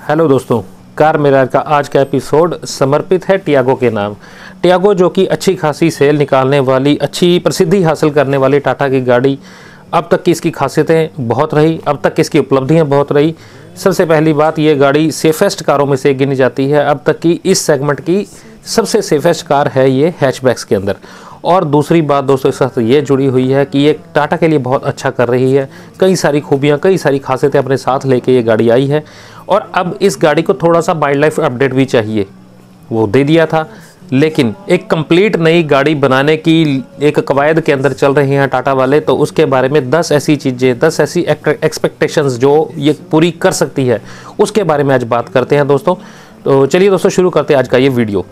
Hello दोस्तों, car mirror का आज का एपिसोड समर्पित है टियागो के नाम। टियागो जो कि अच्छी खासी सेल निकालने वाली, अच्छी प्रसिद्धि हासिल करने वाली टाटा की गाड़ी। अब तक की इसकी खासियतें बहुत रही, अब तक की इसकी उपलब्धियां बहुत रही। सबसे पहली बात, ये गाड़ी सेफेस्ट कारों में से गिनी जाती है। अब तक की इस सेगमेंट की सबसे सेफेस्ट कार है ये हैचबैक्स के अंदर। और दूसरी बात दोस्तों इसके साथ ये जुड़ी हुई है कि ये टाटा के लिए बहुत अच्छा कर रही है। कई सारी खूबियाँ, कई सारी खासियतें अपने साथ लेके ये गाड़ी आई है। और अब इस गाड़ी को थोड़ा सा वाइल्ड लाइफ अपडेट भी चाहिए, वो दे दिया था। लेकिन एक कंप्लीट नई गाड़ी बनाने की एक कवायद के अंदर चल रहे हैं टाटा वाले, तो उसके बारे में 10 ऐसी चीज़ें, 10 ऐसी एक्सपेक्टेशंस जो ये पूरी कर सकती है, उसके बारे में आज बात करते हैं दोस्तों। तो चलिए दोस्तों शुरू करते हैं आज का ये वीडियो।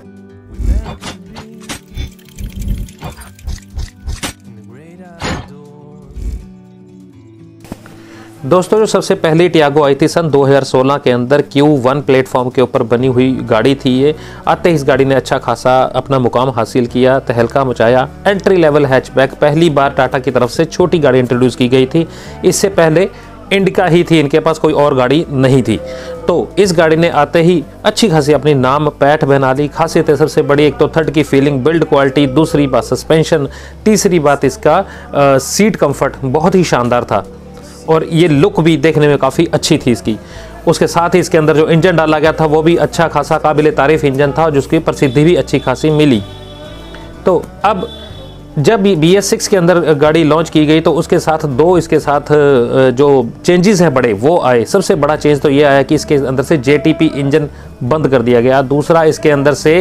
दोस्तों जो सबसे पहली टियागो आई थी सन 2016 के अंदर Q1 प्लेटफॉर्म के ऊपर बनी हुई गाड़ी थी ये। आते ही इस गाड़ी ने अच्छा खासा अपना मुकाम हासिल किया, तहलका मचाया। एंट्री लेवल हैचबैक, पहली बार टाटा की तरफ से छोटी गाड़ी इंट्रोड्यूस की गई थी। इससे पहले इंडिका ही थी, इनके पास कोई और गाड़ी नहीं थी। तो इस गाड़ी ने आते ही अच्छी खासी अपनी नाम पैठ बना ली। खासियतें सबसे बड़ी, एक तो थर्ड की फीलिंग, बिल्ड क्वालिटी, दूसरी बात सस्पेंशन, तीसरी बात इसका सीट कंफर्ट बहुत ही शानदार था। और ये लुक भी देखने में काफ़ी अच्छी थी इसकी। उसके साथ ही इसके अंदर जो इंजन डाला गया था वो भी अच्छा खासा काबिल तारीफ इंजन था, जिसकी प्रसिद्धि भी अच्छी खासी मिली। तो अब जब BS6 के अंदर गाड़ी लॉन्च की गई तो उसके साथ इसके साथ जो चेंजेस हैं बड़े वो आए। सबसे बड़ा चेंज तो ये आया कि इसके अंदर से JTP इंजन बंद कर दिया गया। दूसरा, इसके अंदर से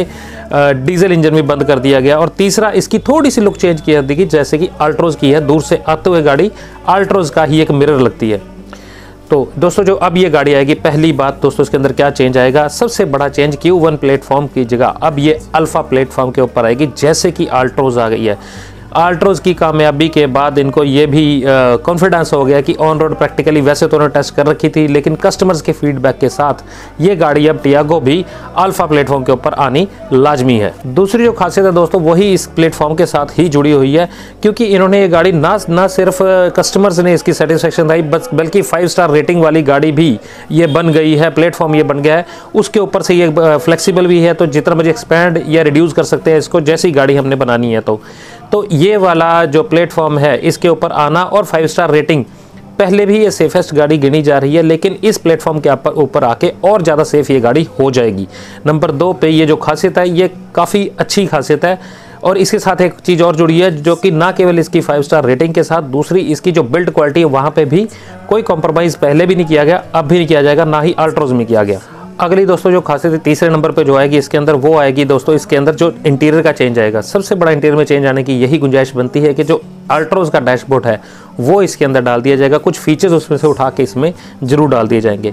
डीजल इंजन भी बंद कर दिया गया। और तीसरा, इसकी थोड़ी सी लुक चेंज की दी, जैसे कि अल्ट्रोज की है। दूर से आते हुए गाड़ी अल्ट्रोज का ही एक मिरर लगती है। तो दोस्तों जो अब ये गाड़ी आएगी, पहली बात दोस्तों इसके अंदर क्या चेंज आएगा, सबसे बड़ा चेंज Q1 प्लेटफॉर्म की जगह अब ये अल्फा प्लेटफॉर्म के ऊपर आएगी, जैसे कि अल्ट्रोज आ गई है। अल्ट्रोज की कामयाबी के बाद इनको ये भी कॉन्फिडेंस हो गया कि ऑन रोड प्रैक्टिकली वैसे तो उन्होंने टेस्ट कर रखी थी, लेकिन कस्टमर्स के फीडबैक के साथ ये गाड़ी अब टियागो भी अल्फा प्लेटफॉर्म के ऊपर आनी लाजमी है। दूसरी जो खासियत है दोस्तों वही इस प्लेटफॉर्म के साथ ही जुड़ी हुई है, क्योंकि इन्होंने ये गाड़ी ना सिर्फ कस्टमर्स ने इसकी सेटिस्फेक्शन दी, बल्कि 5 स्टार रेटिंग वाली गाड़ी भी ये बन गई है। प्लेटफॉर्म ये बन गया है, उसके ऊपर से ये फ्लेक्सिबल भी है, तो जितना मुझे एक्सपैंड या रिड्यूस कर सकते हैं इसको, जैसी गाड़ी हमने बनानी है। तो ये वाला जो प्लेटफॉर्म है इसके ऊपर आना और 5 स्टार रेटिंग, पहले भी ये सेफेस्ट गाड़ी गिनी जा रही है, लेकिन इस प्लेटफॉर्म के ऊपर आके और ज़्यादा सेफ ये गाड़ी हो जाएगी। नंबर 2 पे ये जो खासियत है ये काफ़ी अच्छी खासियत है। और इसके साथ एक चीज़ और जुड़ी है, जो कि ना केवल इसकी 5 स्टार रेटिंग के साथ, दूसरी इसकी जो बिल्ड क्वालिटी है वहाँ पे भी कोई कॉम्प्रोमाइज़ पहले भी नहीं किया गया, अब भी नहीं किया जाएगा, ना ही अल्ट्रोज में किया गया। अगली दोस्तों जो खासियत है तीसरे नंबर पे जो आएगी इसके अंदर, वो आएगी दोस्तों इसके अंदर जो इंटीरियर का चेंज आएगा। सबसे बड़ा इंटीरियर में चेंज आने की यही गुंजाइश बनती है कि जो अल्ट्रोज का डैशबोर्ड है वो इसके अंदर डाल दिया जाएगा। कुछ फीचर्स उसमें से उठा के इसमें जरूर डाल दिए जाएंगे।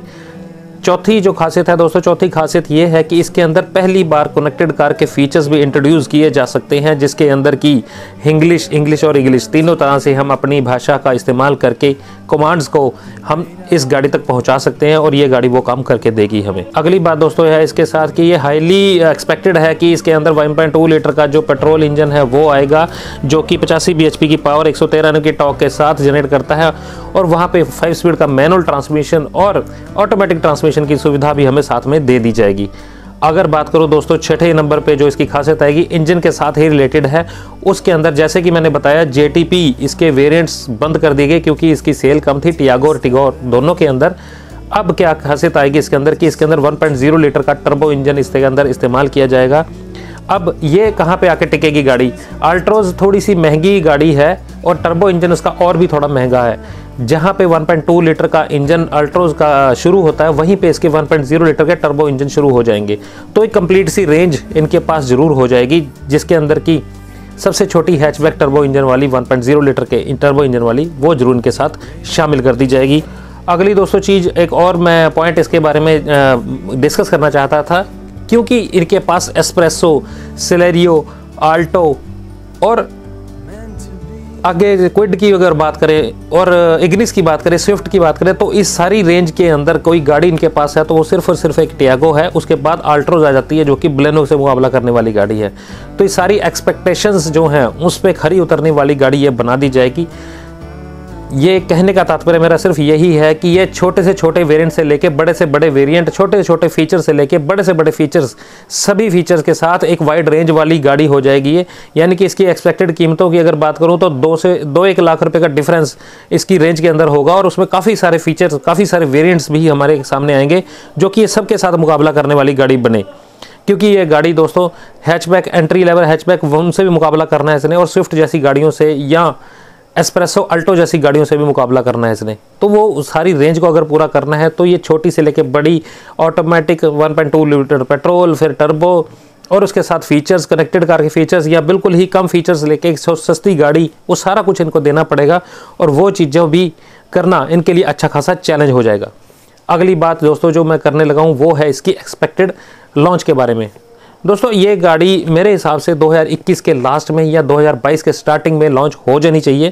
चौथी जो खासियत है दोस्तों, चौथी खासियत ये है कि इसके अंदर पहली बार कनेक्टेड कार के फीचर्स भी इंट्रोड्यूस किए जा सकते हैं, जिसके अंदर की इंग्लिश और इंग्लिश तीनों तरह से हम अपनी भाषा का इस्तेमाल करके कमांड्स को हम इस गाड़ी तक पहुंचा सकते हैं और ये गाड़ी वो काम करके देगी हमें। अगली बात दोस्तों है इसके साथ कि ये हाईली एक्सपेक्टेड है कि इसके अंदर 1.2 लीटर का जो पेट्रोल इंजन है वो आएगा, जो कि 85 bhp की पावर 113 Nm की टॉर्क के साथ जनरेट करता है। और वहाँ पे 5 स्पीड का मैनुअल ट्रांसमिशन और ऑटोमेटिक ट्रांसमिशन की सुविधा भी हमें साथ में दे दी जाएगी। अगर बात करूं दोस्तों छठे नंबर पे जो इसकी खासियत आएगी, इंजन के साथ ही रिलेटेड है। उसके अंदर जैसे कि मैंने बताया JTP इसके वेरिएंट्स बंद कर दिए गए, क्योंकि इसकी सेल कम थी टियागो और टिगोर दोनों के अंदर। अब क्या खासियत आएगी इसके अंदर कि इसके अंदर 1.0 लीटर का टर्बो इंजन इसके अंदर इस्तेमाल किया जाएगा। अब ये कहाँ पे आके टिकेगी गाड़ी, अल्ट्रोज थोड़ी सी महंगी गाड़ी है और टर्बो इंजन उसका और भी थोड़ा महंगा है। जहाँ पे 1.2 लीटर का इंजन अल्ट्रोज का शुरू होता है, वहीं पे इसके 1.0 लीटर के टर्बो इंजन शुरू हो जाएंगे। तो एक कंप्लीट सी रेंज इनके पास जरूर हो जाएगी, जिसके अंदर की सबसे छोटी हैचबैक टर्बो इंजन वाली 1.0 लीटर के टर्बो इंजन वाली वो जरूर इनके साथ शामिल कर दी जाएगी। अगली दोस्तों चीज़ एक और मैं पॉइंट इसके बारे में डिस्कस करना चाहता था, क्योंकि इनके पास एस्प्रेसो, सेलेरियो, आल्टो और आगे क्विड की अगर बात करें और इग्निस की बात करें, स्विफ्ट की बात करें, तो इस सारी रेंज के अंदर कोई गाड़ी इनके पास है तो वो सिर्फ और सिर्फ एक टियागो है। उसके बाद अल्ट्रोज आ जाती है, जो कि बलेनो से मुकाबला करने वाली गाड़ी है। तो ये सारी एक्सपेक्टेशंस जो हैं उस पर खरी उतरने वाली गाड़ी ये बना दी जाएगी। ये कहने का तात्पर्य मेरा सिर्फ यही है कि ये छोटे से छोटे वेरिएंट से लेके बड़े से बड़े वेरिएंट, छोटे से छोटे फीचर से लेके बड़े से बड़े फीचर्स, सभी फीचर्स के साथ एक वाइड रेंज वाली गाड़ी हो जाएगी ये। यानी कि इसकी एक्सपेक्टेड कीमतों की अगर बात करूं तो 2-1 लाख रुपए का डिफरेंस इसकी रेंज के अंदर होगा, और उसमें काफ़ी सारे फीचर्स, काफ़ी सारे वेरिएंट्स भी हमारे सामने आएंगे जो कि ये सबके साथ मुकाबला करने वाली गाड़ी बने। क्योंकि ये गाड़ी दोस्तों हैचबैक, एंट्री लेवल हैचबैक, उनसे भी मुकाबला करना है इसने, और स्विफ्ट जैसी गाड़ियों से या एस्प्रेसो, अल्टो जैसी गाड़ियों से भी मुकाबला करना है इसने। तो वो सारी रेंज को अगर पूरा करना है तो ये छोटी से लेके बड़ी ऑटोमेटिक 1.2 लीटर पेट्रोल, फिर टर्बो, और उसके साथ फीचर्स, कनेक्टेड कार के फीचर्स, या बिल्कुल ही कम फीचर्स लेके एक सस्ती गाड़ी, वो सारा कुछ इनको देना पड़ेगा। और वो चीज़ें भी करना इनके लिए अच्छा खासा चैलेंज हो जाएगा। अगली बात दोस्तों जो मैं करने लगा हूँ वो है इसकी एक्सपेक्टेड लॉन्च के बारे में। दोस्तों ये गाड़ी मेरे हिसाब से 2021 के लास्ट में या 2022 के स्टार्टिंग में लॉन्च हो जानी चाहिए।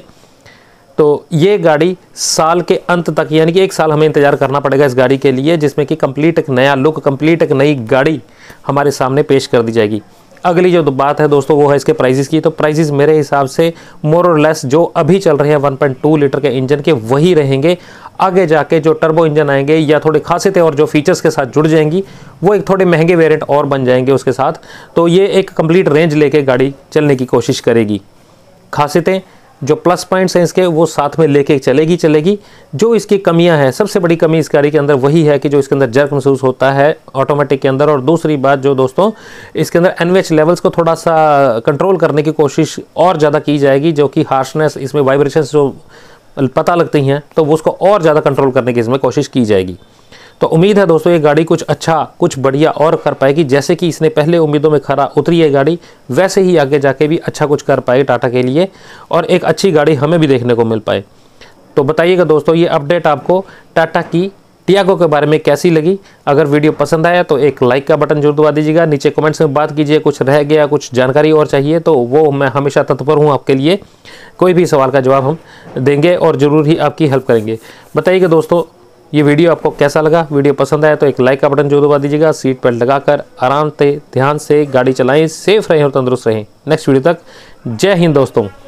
तो ये गाड़ी साल के अंत तक, यानी कि 1 साल हमें इंतज़ार करना पड़ेगा इस गाड़ी के लिए, जिसमें कि कंप्लीट एक नया लुक, कंप्लीट एक नई गाड़ी हमारे सामने पेश कर दी जाएगी। अगली जो बात है दोस्तों वो है इसके प्राइजेस की। तो प्राइजेस मेरे हिसाब से मोर और लेस जो अभी चल रहे हैं 1.2 लीटर के इंजन के वही रहेंगे। आगे जाके जो टर्बो इंजन आएंगे या थोड़ी खासियतें और जो फीचर्स के साथ जुड़ जाएंगी वो एक थोड़े महंगे वेरिएंट और बन जाएंगे उसके साथ। तो ये एक कंप्लीट रेंज लेके गाड़ी चलने की कोशिश करेगी। खासियतें, जो प्लस पॉइंट्स हैं इसके, वो साथ में लेके चलेगी। जो इसकी कमियां हैं, सबसे बड़ी कमी इस गाड़ी के अंदर वही है कि जो इसके अंदर जर्क महसूस होता है ऑटोमेटिक के अंदर। और दूसरी बात जो दोस्तों, इसके अंदर एनवीएच लेवल्स को थोड़ा सा कंट्रोल करने की कोशिश और ज़्यादा की जाएगी, जो कि हार्शनेस, इसमें वाइब्रेशंस जो पता लगती हैं तो वो उसको और ज़्यादा कंट्रोल करने की इसमें कोशिश की जाएगी। तो उम्मीद है दोस्तों ये गाड़ी कुछ अच्छा, कुछ बढ़िया और कर पाएगी। जैसे कि इसने पहले उम्मीदों में खरा उतरी है गाड़ी, वैसे ही आगे जाके भी अच्छा कुछ कर पाए टाटा के लिए, और एक अच्छी गाड़ी हमें भी देखने को मिल पाए। तो बताइएगा दोस्तों ये अपडेट आपको टाटा की टियागो के बारे में कैसी लगी। अगर वीडियो पसंद आया तो एक लाइक का बटन जरूर दबा दीजिएगा। नीचे कमेंट्स में बात कीजिए, कुछ रह गया, कुछ जानकारी और चाहिए तो वो मैं हमेशा तत्पर हूँ आपके लिए। कोई भी सवाल का जवाब हम देंगे और ज़रूर ही आपकी हेल्प करेंगे। बताइएगा दोस्तों ये वीडियो आपको कैसा लगा। वीडियो पसंद आया तो एक लाइक का बटन जरूर दबा दीजिएगा। सीट बेल्ट लगाकर आराम से, ध्यान से गाड़ी चलाएं, सेफ रहें और तंदुरुस्त रहें। नेक्स्ट वीडियो तक जय हिंद दोस्तों।